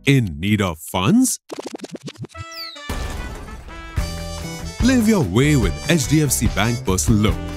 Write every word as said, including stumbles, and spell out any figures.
In need of funds? Live your way with H D F C Bank Personal Loan.